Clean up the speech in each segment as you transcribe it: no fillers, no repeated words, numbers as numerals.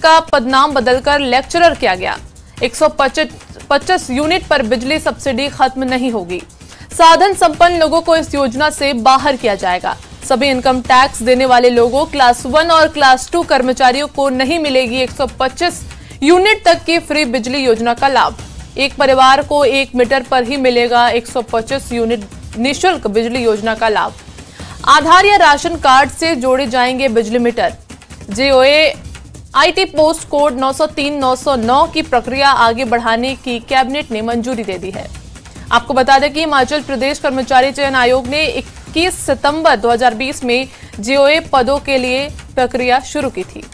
का पदनाम बदलकर लेक्चरर किया गया। 125 यूनिट पर बिजली सब्सिडी खत्म नहीं होगी। साधन संपन्न लोगों को इस योजना से बाहर किया जाएगा। सभी इनकम टैक्स देने वाले लोगों, क्लास 1 और क्लास 2 कर्मचारियों को नहीं मिलेगी 125 यूनिट तक की फ्री बिजली योजना का लाभ। एक परिवार को 1 मीटर पर ही मिलेगा 125 यूनिट निःशुल्क बिजली योजना का लाभ। आधार या राशन कार्ड से जोड़े जाएंगे बिजली meter. JOA IT post code 903-909 की प्रक्रिया आगे बढ़ाने की कैबिनेट ने मंजूरी दे दी है। आपको बता दें कि हिमाचल प्रदेश कर्मचारी चयन आयोग ने 21 सितंबर 2020 में जेओए पदों के लिए प्रक्रिया शुरू की थी।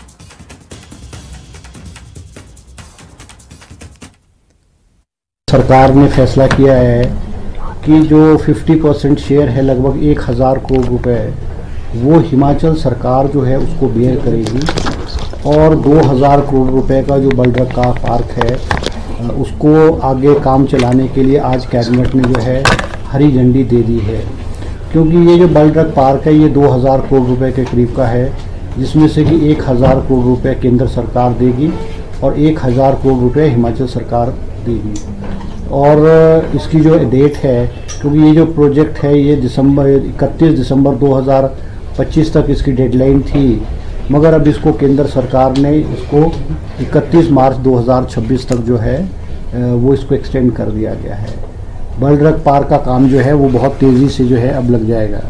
सरकार ने फैसला किया है कि जो 50% शेयर है, लगभग 1000 करोड़ रुपए, वो हिमाचल सरकार जो है उसको बेयर करेगी और 2000 करोड़ रुपए का जो बलरक्का पार्क है उसको आगे काम चलाने के लिए आज कैबिनेट ने जो है हरी झंडी दे दी है। क्योंकि ये जो बलरक्का पार्क है ये 2000 करोड़ रुपए के करीब का है, जिसमें से कि 1000 करोड़ रुपए केंद्र सरकार देगी और 1000 करोड़ रुपए हिमाचल सरकार देगी। और इसकी जो डेट है, क्योंकि ये जो प्रोजेक्ट है ये 31 दिसंबर 2025 तक इसकी डेडलाइन थी, मगर अब इसको केंद्र सरकार ने इसको 31 मार्च 2026 तक जो है वो इसको एक्सटेंड कर दिया गया है। बलरक्का पार्क का काम जो है वो बहुत तेज़ी से जो है अब लग जाएगा।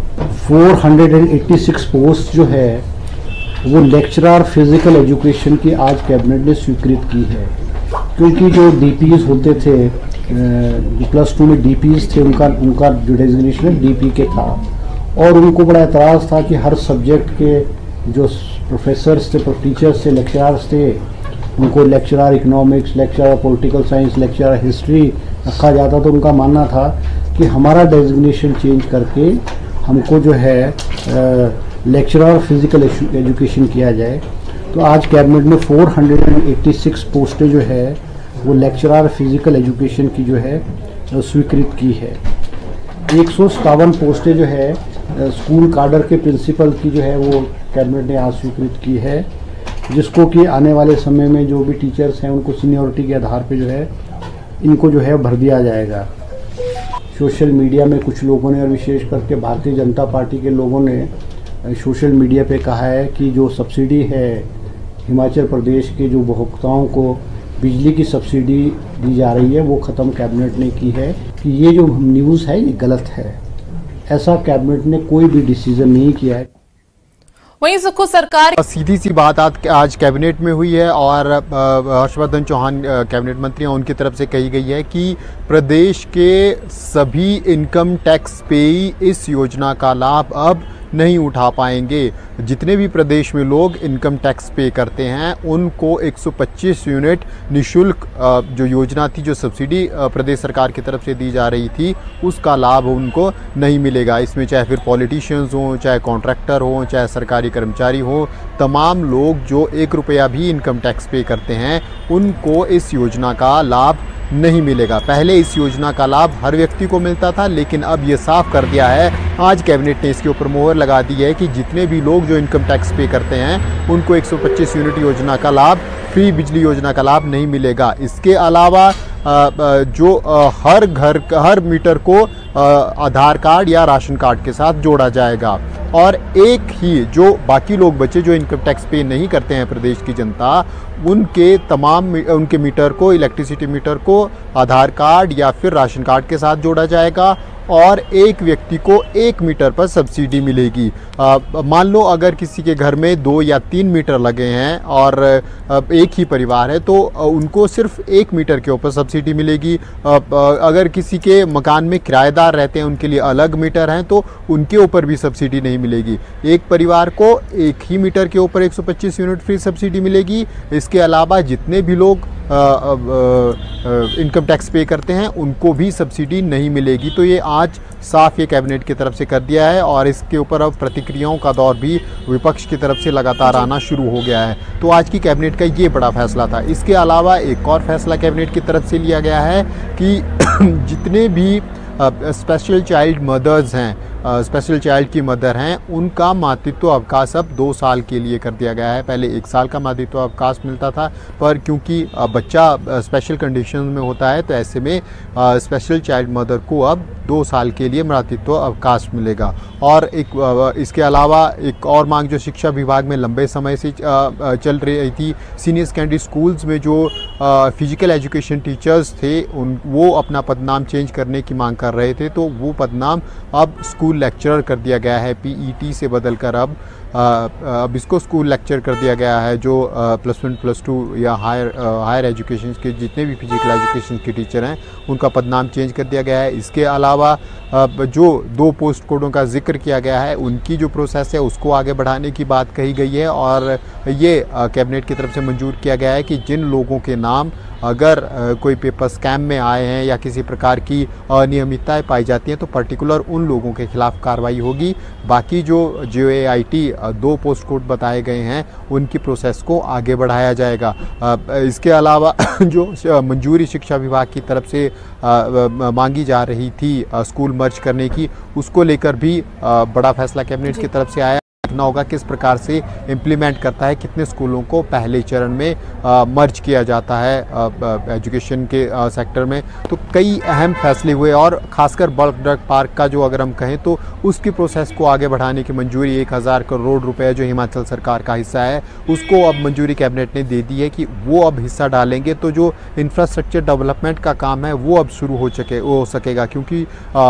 486 पोस्ट जो है वो लेक्चरर फिजिकल एजुकेशन की आज कैबिनेट ने स्वीकृत की है। क्योंकि जो डीपीज होते थे, +2 में डीपीज थे, उनका जो डेजिग्नेशन डीपी के था और उनको बड़ा एतराज़ था कि हर सब्जेक्ट के जो प्रोफेसर्स थे, टीचर्स थे, लेक्चरर्स थे, उनको lecturer economics, lecturer political science, lecturer history रखा जाता। तो उनका मानना था कि हमारा डेजिग्नेशन चेंज करके हमको जो है लेक्चरर फिजिकल एजुकेशन किया जाए। तो आज कैबिनेट में 486 पोस्टें जो है वो लेक्चरर फिजिकल एजुकेशन की जो है स्वीकृत की है। 157 पोस्टें जो है स्कूल काडर के प्रिंसिपल की जो है वो कैबिनेट ने आज स्वीकृत की है, जिसको कि आने वाले समय में जो भी टीचर्स हैं उनको सीनियरिटी के आधार पे जो है इनको जो है भर दिया जाएगा। सोशल मीडिया में कुछ लोगों ने और विशेष करके भारतीय जनता पार्टी के लोगों ने सोशल मीडिया पे कहा है कि जो सब्सिडी है हिमाचल प्रदेश के जो उपभोक्ताओं को बिजली की सब्सिडी दी जा रही है वो ख़त्म कैबिनेट ने की है, कि ये जो न्यूज़ है ये गलत है। ऐसा कैबिनेट ने कोई भी डिसीजन नहीं किया है। वहीं सुखू सरकार सीधी सी बात आज कैबिनेट में हुई है और हर्षवर्धन चौहान कैबिनेट मंत्री हैं, उनकी तरफ से कही गई है कि प्रदेश के सभी इनकम टैक्स पेई इस योजना का लाभ अब नहीं उठा पाएंगे। जितने भी प्रदेश में लोग इनकम टैक्स पे करते हैं उनको 125 यूनिट निःशुल्क जो योजना थी, जो सब्सिडी प्रदेश सरकार की तरफ से दी जा रही थी, उसका लाभ उनको नहीं मिलेगा। इसमें चाहे फिर पॉलिटिशियंस हों, चाहे कॉन्ट्रैक्टर हों, चाहे सरकारी कर्मचारी हों, तमाम लोग जो 1 रुपया भी इनकम टैक्स पे करते हैं उनको इस योजना का लाभ नहीं मिलेगा। पहले इस योजना का लाभ हर व्यक्ति को मिलता था, लेकिन अब ये साफ कर दिया है, आज कैबिनेट ने इसके ऊपर मोहर लगा दी है कि जितने भी लोग जो इनकम टैक्स पे करते हैं उनको 125 यूनिट योजना का लाभ, फ्री बिजली योजना का लाभ नहीं मिलेगा। इसके अलावा जो हर मीटर को आधार कार्ड या राशन कार्ड के साथ जोड़ा जाएगा और एक ही जो बाकी लोग बचे जो इनकम टैक्स पे नहीं करते हैं प्रदेश की जनता, उनके मीटर को, इलेक्ट्रिसिटी मीटर को आधार कार्ड या फिर राशन कार्ड के साथ जोड़ा जाएगा और एक व्यक्ति को 1 मीटर पर सब्सिडी मिलेगी। मान लो अगर किसी के घर में 2 या 3 मीटर लगे हैं और एक ही परिवार है तो उनको सिर्फ 1 मीटर के ऊपर सब्सिडी मिलेगी। अगर किसी के मकान में किराएदार रहते हैं उनके लिए अलग मीटर हैं तो उनके ऊपर भी सब्सिडी नहीं मिलेगी। एक परिवार को एक ही मीटर के ऊपर 125 यूनिट फ्री सब्सिडी मिलेगी। इसके अलावा जितने भी लोग इनकम टैक्स पे करते हैं उनको भी सब्सिडी नहीं मिलेगी। तो ये आज साफ ये कैबिनेट की तरफ से कर दिया है और इसके ऊपर अब प्रतिक्रियाओं का दौर भी विपक्ष की तरफ से लगातार आना शुरू हो गया है। तो आज की कैबिनेट का ये बड़ा फैसला था। इसके अलावा एक और फैसला कैबिनेट की तरफ से लिया गया है कि जितने भी स्पेशल चाइल्ड मदर्स हैं स्पेशल चाइल्ड की मदर हैं उनका मातृत्व अवकाश अब 2 साल के लिए कर दिया गया है। पहले 1 साल का मातृत्व अवकाश मिलता था, पर क्योंकि बच्चा स्पेशल कंडीशन में होता है तो ऐसे में स्पेशल चाइल्ड मदर को अब 2 साल के लिए मातृत्व अवकाश मिलेगा। और इसके अलावा एक और मांग जो शिक्षा विभाग में लंबे समय से चल रही थी, सीनियर सेकेंडरी स्कूल्स में जो फिजिकल एजुकेशन टीचर्स थे वो अपना पदनाम चेंज करने की मांग कर रहे थे, तो वो पदनाम अब स्कूल लेक्चरर कर दिया गया है। पीईटी से बदलकर अब इसको स्कूल लेक्चर कर दिया गया है। जो +1 +2 या हायर एजुकेशन के जितने भी फिजिकल एजुकेशन के टीचर हैं उनका पदनाम चेंज कर दिया गया है। इसके अलावा जो 2 पोस्ट कोडों का जिक्र किया गया है उनकी जो प्रोसेस है उसको आगे बढ़ाने की बात कही गई है, और ये कैबिनेट की तरफ से मंजूर किया गया है कि जिन लोगों के नाम अगर कोई पेपर स्कैम में आए हैं या किसी प्रकार की अनियमितताएं पाई जाती हैं तो पर्टिकुलर उन लोगों के खिलाफ कार्रवाई होगी। बाकी जो JAIT 2 पोस्ट कोड बताए गए हैं उनकी प्रोसेस को आगे बढ़ाया जाएगा। इसके अलावा जो मंजूरी शिक्षा विभाग की तरफ से मांगी जा रही थी स्कूल मर्ज करने की, उसको लेकर भी बड़ा फैसला कैबिनेट की तरफ से आया। देखना होगा किस प्रकार से इम्प्लीमेंट करता है, कितने स्कूलों को पहले चरण में मर्ज किया जाता है एजुकेशन के सेक्टर में। तो कई अहम फैसले हुए, और खासकर बल्क ड्रग पार्क का जो अगर हम कहें तो उसकी प्रोसेस को आगे बढ़ाने की मंजूरी 1000 करोड़ रुपए जो हिमाचल सरकार का हिस्सा है उसको अब मंजूरी कैबिनेट ने दे दी है कि वो अब हिस्सा डालेंगे, तो जो इंफ्रास्ट्रक्चर डेवलपमेंट का काम है वो अब शुरू हो सकेगा। क्योंकि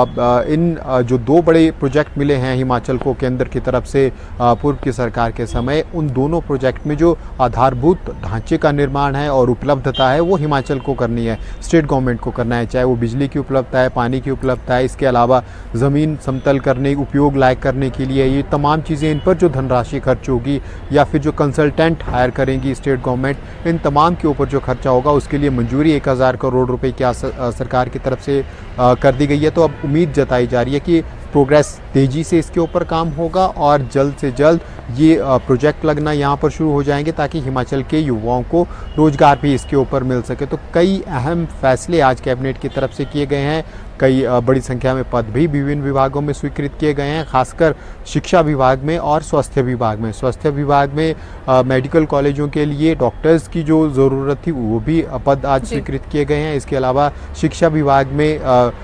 इन जो 2 बड़े प्रोजेक्ट मिले हैं हिमाचल को केंद्र की तरफ से पूर्व की सरकार के समय, उन दोनों प्रोजेक्ट में जो आधारभूत ढांचे का निर्माण है और उपलब्धता है वो हिमाचल को करनी है, स्टेट गवर्नमेंट को करना है, चाहे वो बिजली की उपलब्धता है, पानी की उपलब्धता है, इसके अलावा ज़मीन समतल करने, उपयोग लायक करने के लिए ये तमाम चीज़ें, इन पर जो धनराशि खर्च होगी या फिर जो कंसल्टेंट हायर करेंगी स्टेट गवर्नमेंट, इन तमाम के ऊपर जो खर्चा होगा उसके लिए मंजूरी 1000 करोड़ रुपए की सरकार की तरफ से कर दी गई है। तो अब उम्मीद जताई जा रही है कि प्रोग्रेस तेज़ी से इसके ऊपर काम होगा और जल्द से जल्द ये प्रोजेक्ट लगना यहाँ पर शुरू हो जाएंगे ताकि हिमाचल के युवाओं को रोज़गार भी इसके ऊपर मिल सके। तो कई अहम फैसले आज कैबिनेट की तरफ से किए गए हैं। कई बड़ी संख्या में पद भी विभिन्न विभागों में स्वीकृत किए गए हैं, खासकर शिक्षा विभाग में और स्वास्थ्य विभाग में। स्वास्थ्य विभाग में मेडिकल कॉलेजों के लिए डॉक्टर्स की जो ज़रूरत थी वो भी पद आज स्वीकृत किए गए हैं। इसके अलावा शिक्षा विभाग में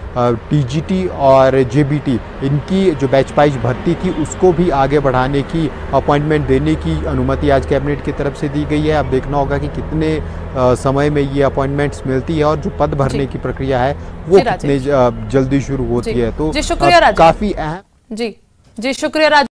TGT और JBT इनकी जो बैच वाइज भर्ती थी उसको भी आगे बढ़ाने की, अपॉइंटमेंट देने की अनुमति आज कैबिनेट की तरफ से दी गई है। अब देखना होगा कि कितने समय में ये अपॉइंटमेंट्स मिलती है और जो पद भरने की प्रक्रिया है वो कितने जल्दी शुरू होती है। तो शुक्रिया काफी अहम। जी शुक्रिया।